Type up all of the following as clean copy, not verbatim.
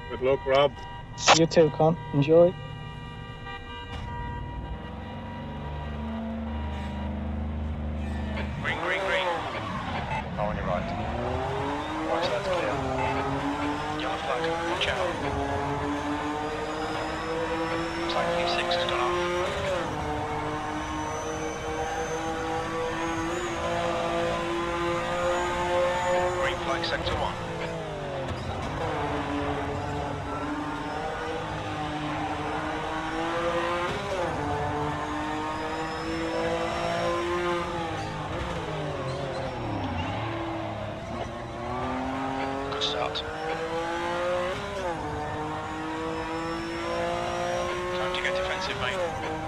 Good luck, Rob. You too, Con. Enjoy. Green, green, green. Oh, on your right. Right, so that's clear. Yellow flag, watch out. Looks like P6 has gone off. Green flag, sector 1. Good start. Time to get defensive, mate.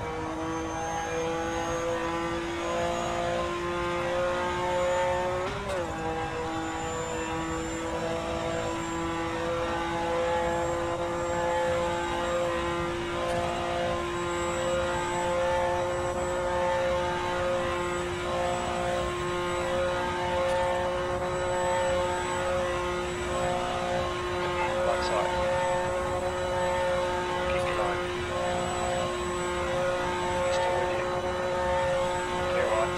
Right side. Keep your line. He's still with you. Clear right.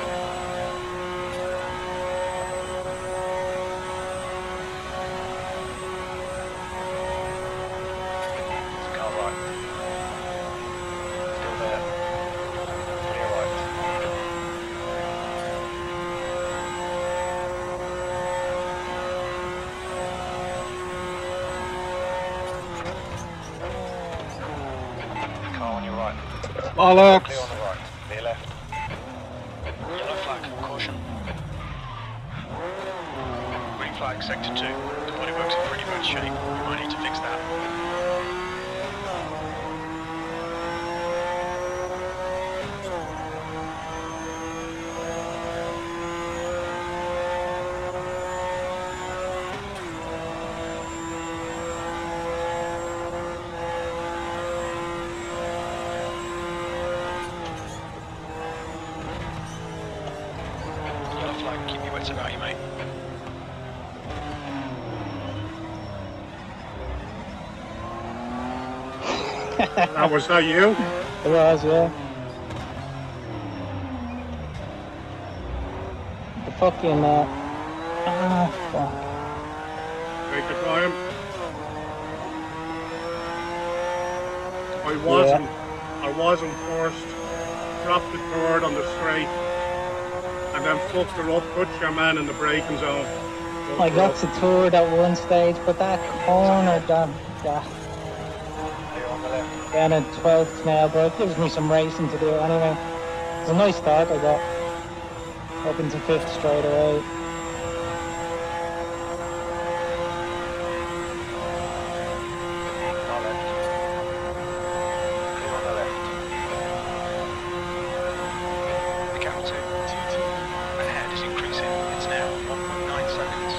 Car right. Still there. Clear right. Car on your right. Clear on Bollocks! the right. Clear left. Yellow flag. Caution. Green flag. Sector 2. The bodywork's in pretty bad shape. You might need to fix that. Yellow flag. Keep your wits about you, mate. Was that you? It was, yeah. The fucking, fuck. Take the time. I wasn't first. Dropped the third on the straight. And then fucked her up, put your man in the braking zone. I got to third at one stage, but that corner, that, Clear on the left. down at 12th now, but it gives me some racing to do anyway. It's a nice start I got. Up into 5th straight away. Car left. Clear on the left. The gap to TT ahead is increasing. It's now 1.9 seconds.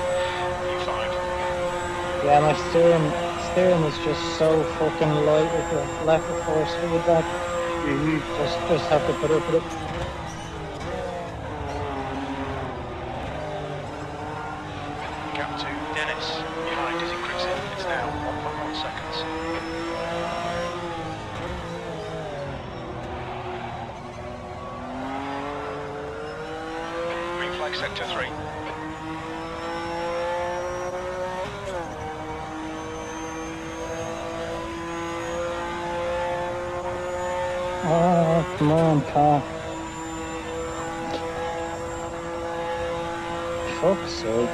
U5. Yeah, my steering was just so fucking light with the left of force feedback. Just have to put up with it. Gap to Dennis. Behind is increasing. It's now 1.1 seconds. Green flag sector 3. Oh, come on, car. Fuck's sake.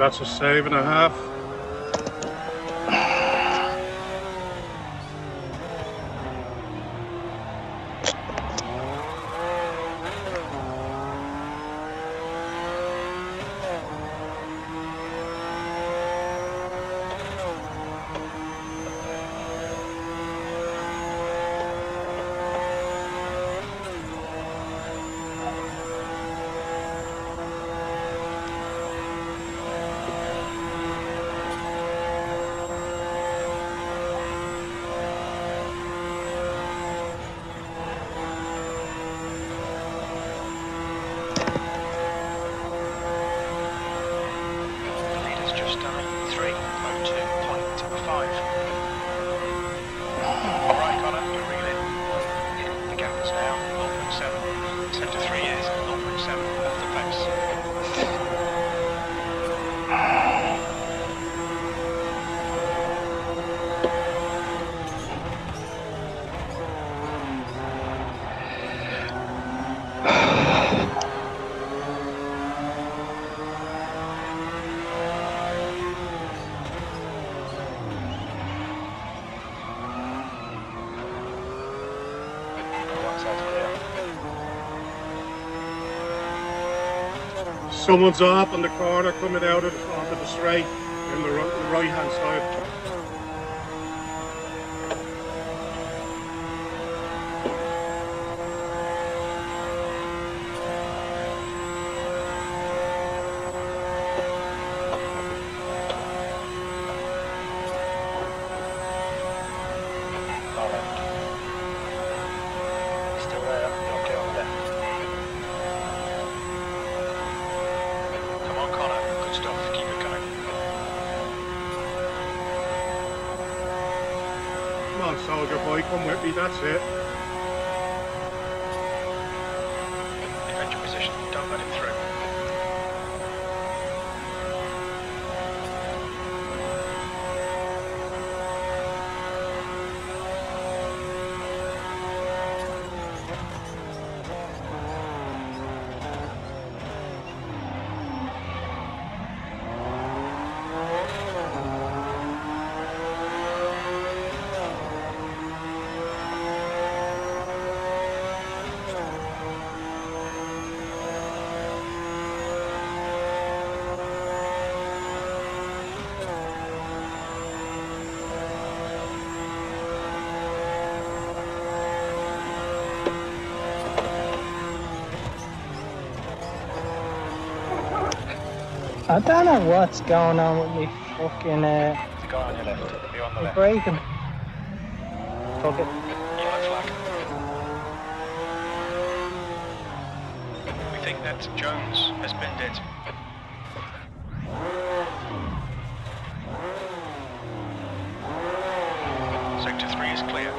that's a save and a half. Someone's up on the corner coming out of onto the straight in the right hand side. Soldier boy, come with me, that's it. Defend your position, don't let him through. I don't know what's going on with me fucking The guy on your left, you're on the left. braking. Fuck it. Yellow flag. We think that Jones has been dead. Sector 3 is clear.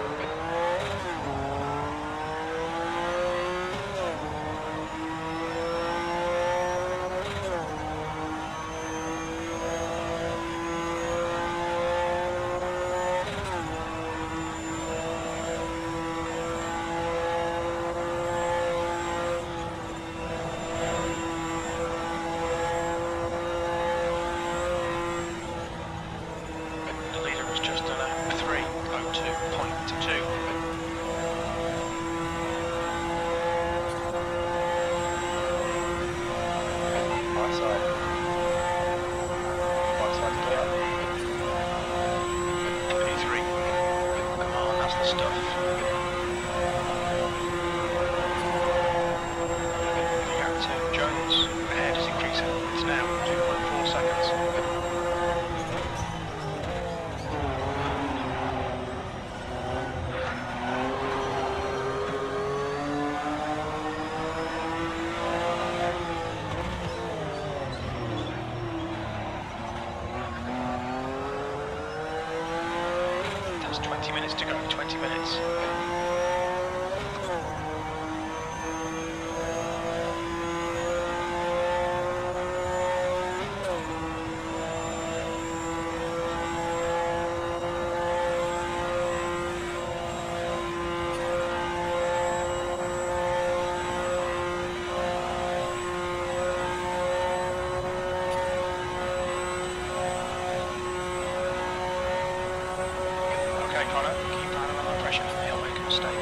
That's 20 minutes to go, 20 minutes.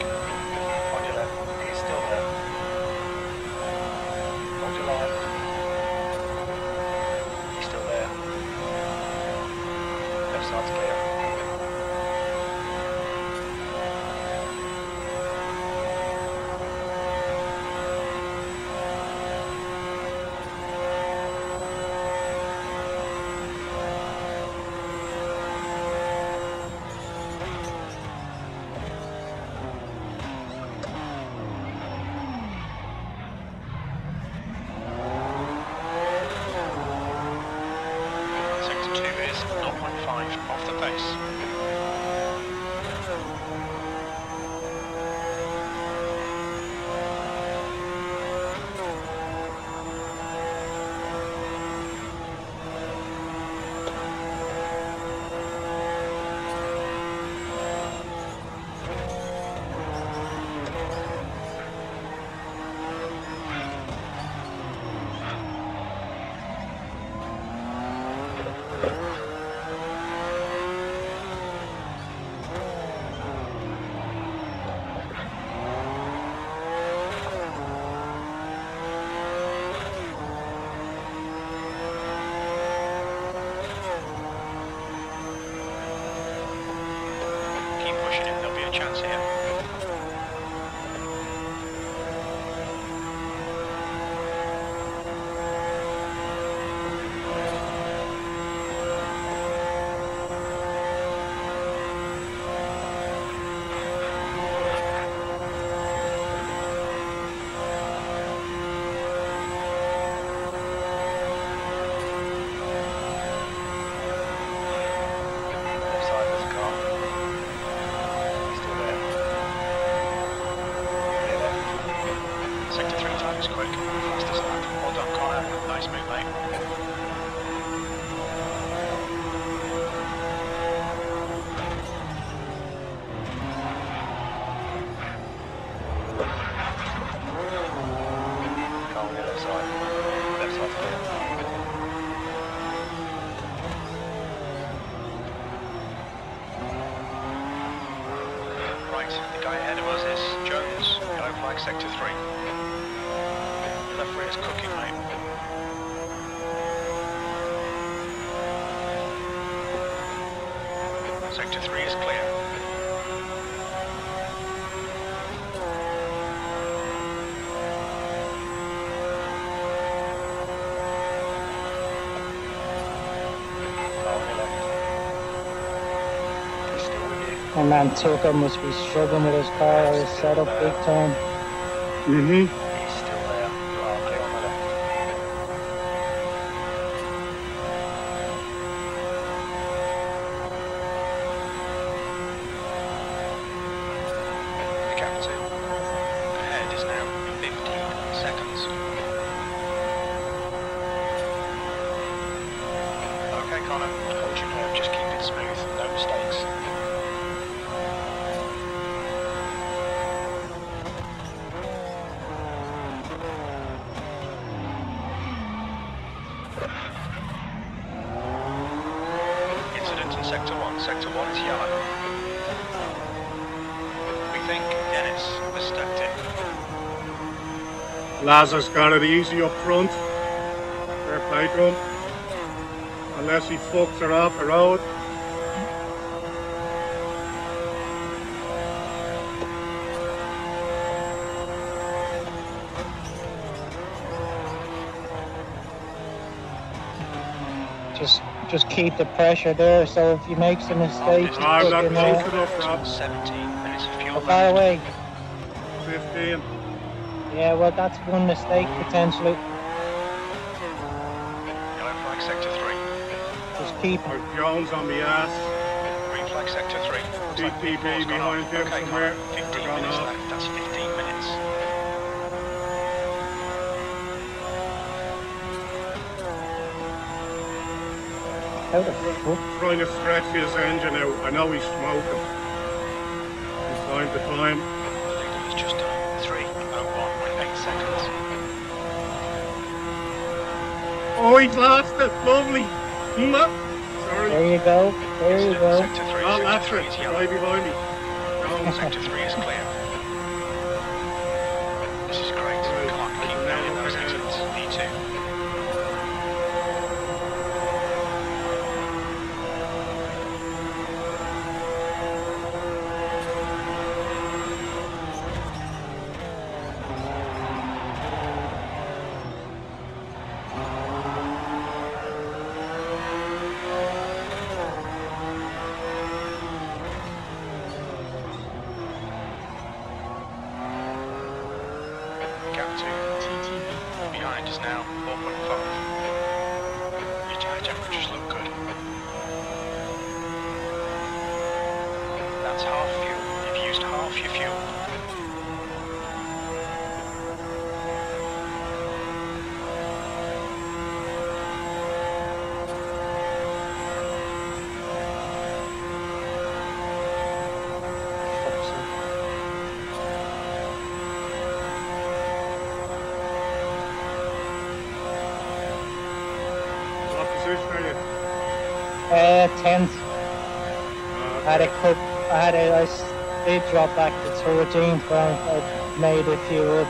On your left. He's still there. Hold your line. He's still there. Left side's clear. Sector 2 is 0.5 off the pace. Keep pushing it, there'll be a chance here. Left side, there's a car. He's still there. Clear left. Sector 3 time is quick. Fast as that. Well done, Connor. Nice move, mate. Car on the left side. Left side's clear. Right, the guy ahead of us is Jones, yellow flag sector 3. Left rear's cooking, mate. Sector 3 is clear. Car on your left. He's still with you. My man Tucker must be struggling with his car or his setup big time. Mm-hmm. He's still there. You are clear on the left. The gap to ahead is now 15 seconds. Okay, Connor, hold your nerve, just keep it smooth, no mistakes. Incident in Sector 1. Sector 1 is yellow. We think Dennis has stepped in. Lazar's got it easy up front. Fair play to him. Unless he fucks her off the road. Just keep the pressure there. So if he makes a mistake, Oh, I'm not fucking, close enough, Rob. 17 minutes of fuel how far away? 15. Yeah, well, that's one mistake potentially. Yellow flag sector 3. Just keep. Or Jones on the ass. Green flag sector 3. Looks like DPB Paul's gone behind off. him Okay, somewhere. Connor, 15 Gone minutes off. left. That's 15 minutes. How the fuck? Trying to stretch his engine out. I know he's smoking. From time to time. The leader has just done 3:01.8 seconds. Oh, he's lost it. Lovely. Sorry. There you go. There you go. Sector 3. Oh, Sector that's 3 it. is yellow. Right behind me. Jones. Sector 3 is clear. to TTB. Behind is now 4.5. Your tyre temperatures look good. That's half fuel. You've used half your fuel. What position are you? 10th. I did drop back to 13th, but I made a few up.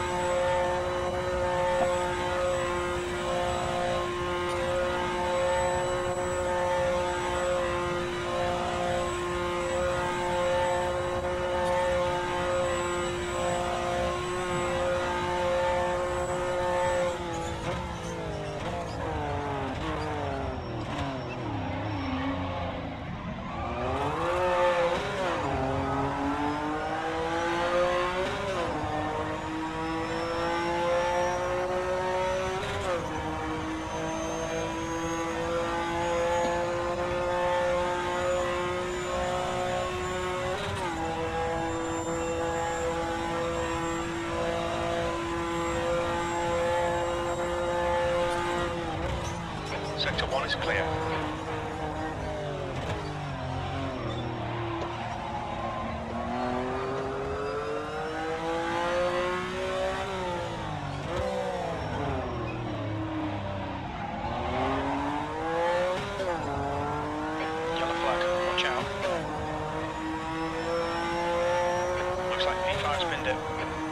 Sector 1 is clear. Yellow flag, watch out. Looks like P5's pinned it.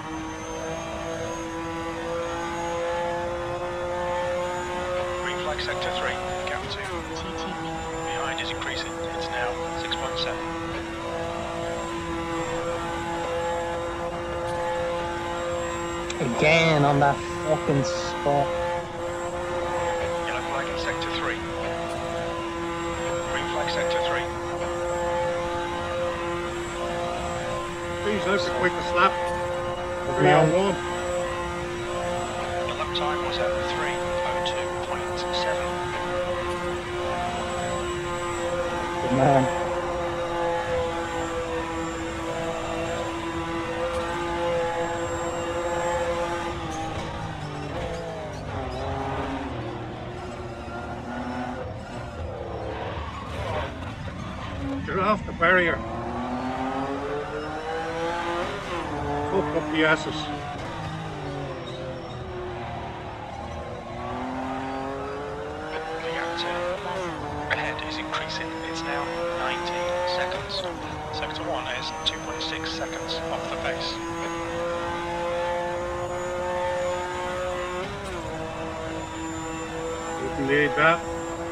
Green flag sector 3, gap 2, TTB. Behind is increasing, it's now 6.7. Again on that fucking spot. Yellow flag in sector 3. Green flag sector 3. Please, that's a quick slap. Good 3 on man. 1. The lap time was at 3:02.7. Good man. Get off the barrier. Fuck up the asses. The gap 2 ahead is increasing. It's now 19 seconds. Sector 1 is 2.6 seconds off the pace. Didn't need that.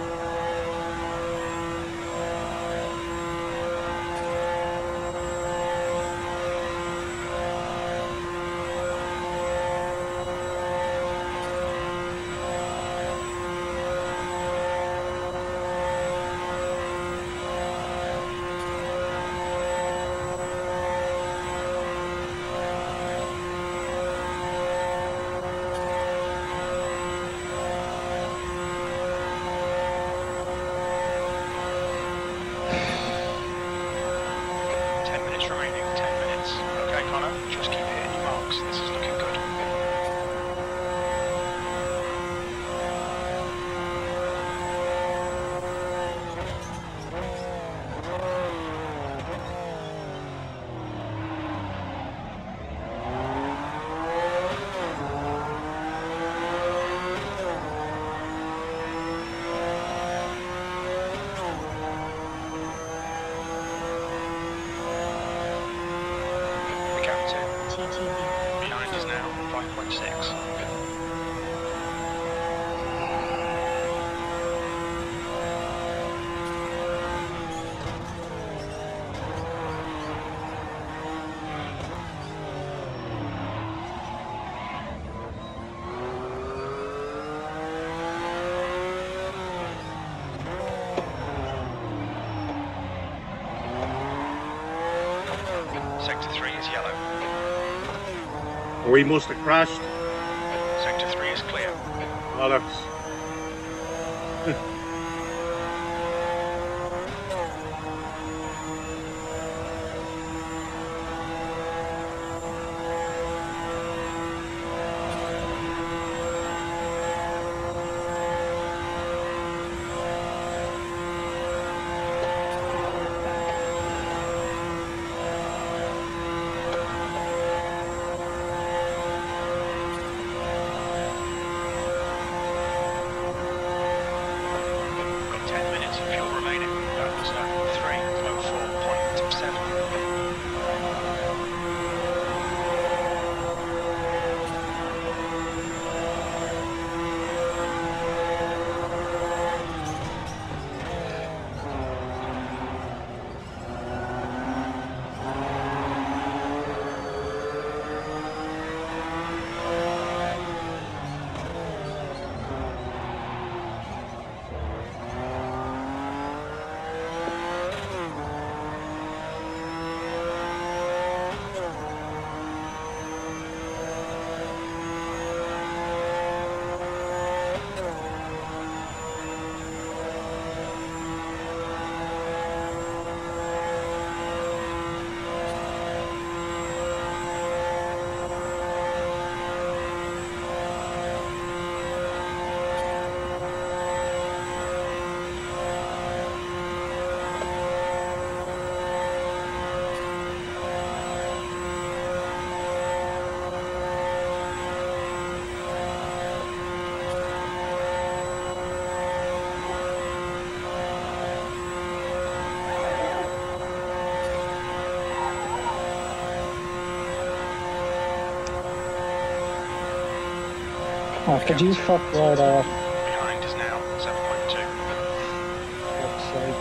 Remaining 10 minutes. Okay, Connor, just keep hitting your marks. This is looking good. The gap 2 TTB. Behind is now 5.6. Sector 3 is yellow. We must have crashed. clear. Bollocks. Got 10 minutes of fuel remaining. That was 3:04.7. Oh, could you fuck right off? Behind is now 7.2. Fuck's sake.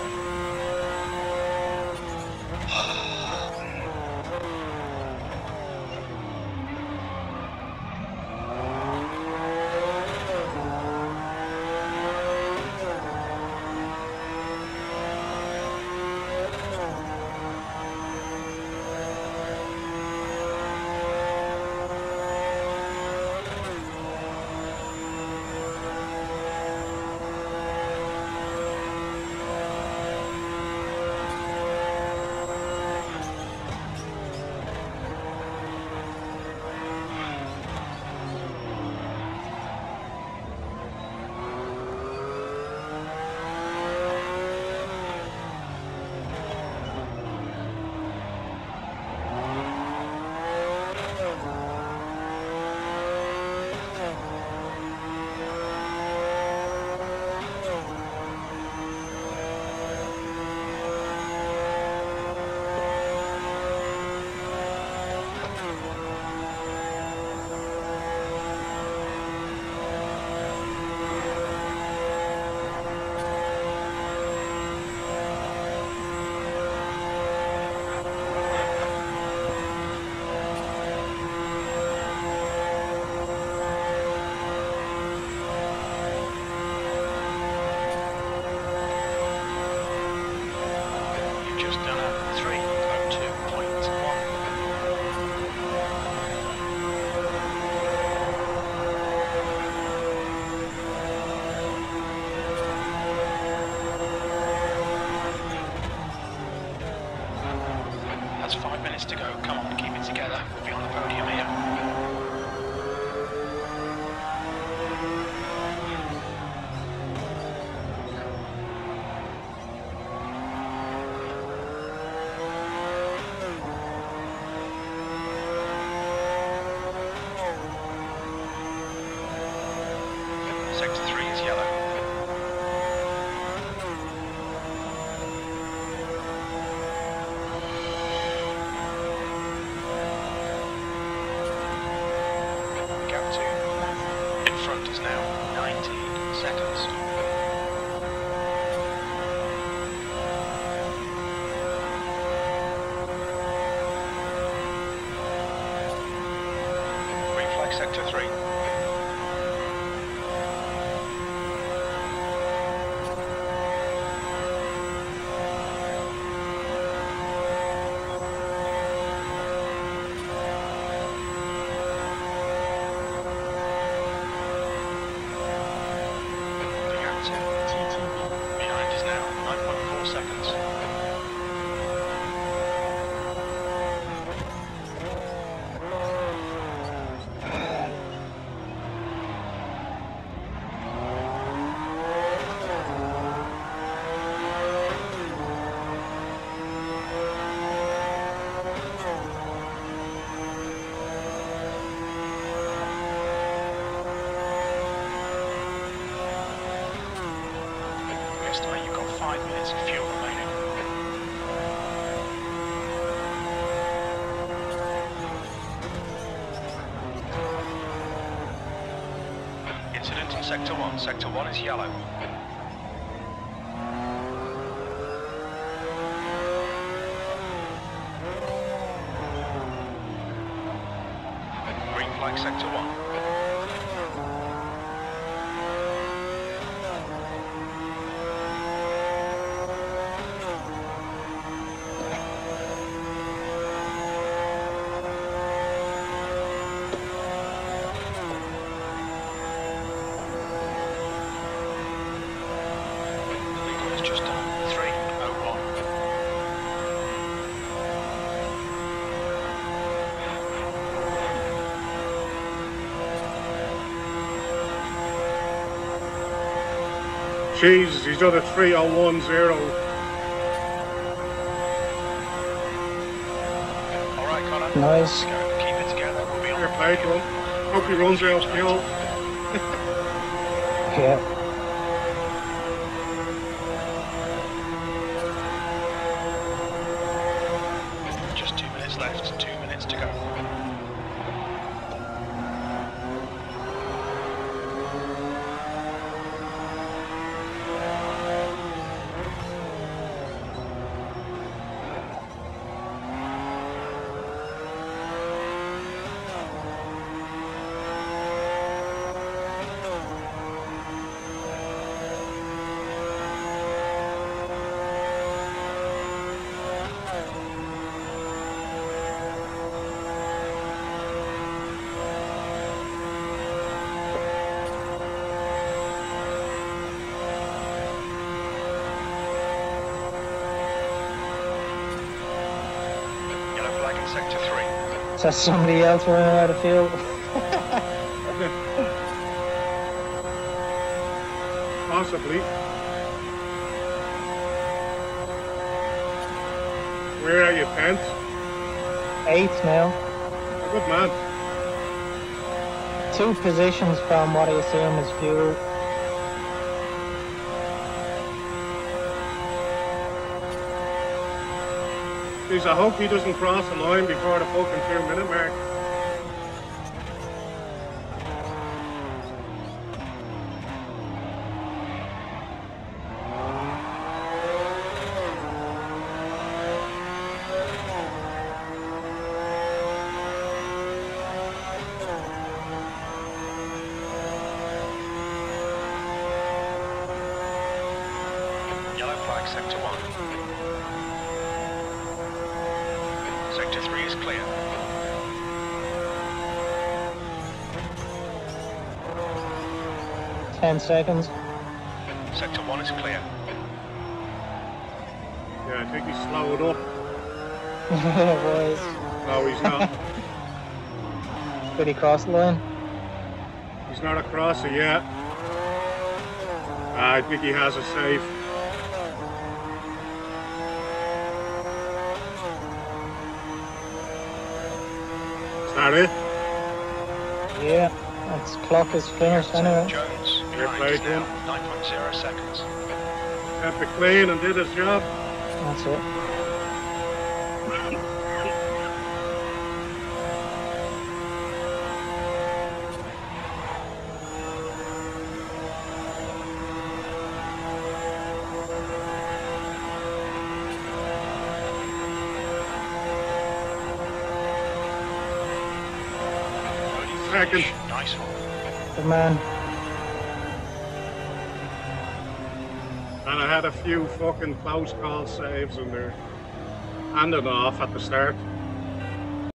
You've just done a 3:02.1. That's 5 minutes to go. Come on, keep it together. We'll be on the podium here. Sector 3 is yellow. Gap 2 in front is now 19 seconds. Green flag sector 3. TTV. Behind is now 9.4 seconds. We estimate you've got 5 minutes of fuel remaining. Incident in Sector 1. Sector 1 is yellow. Green flag Sector 1. Legal has just done 3:01. Jesus, he's done a 3010. Alright, Connor. Nice. Go. Keep it together. We'll be on Fair the play to him. Hope he runs out of fuel. Yeah. Just 2 minutes left. 2 minutes to go. Yellow flag in Sector 3. Is that somebody else running out of fuel? Possibly. Where are you, Pence? 8th now. Good man. 2 positions from what I assume is fuel. Jeez, I hope he doesn't cross the line before the fucking 2-minute mark. Yellow flag Sector 1. Sector 3 is clear. Ten seconds. Sector 1 is clear. Yeah, I think he's slowed up. Boys. No, he's not. Did he cross the line? He's not across it yet. I think he has a safe. Is that it? Yeah. That's clock is finished anyway. Jones Fair behind play is to now him. 9.0 seconds. Kept it clean and did his job. That's it. Second. Nice one. Good man. And I had a few fucking close call saves in there. And an off at the start.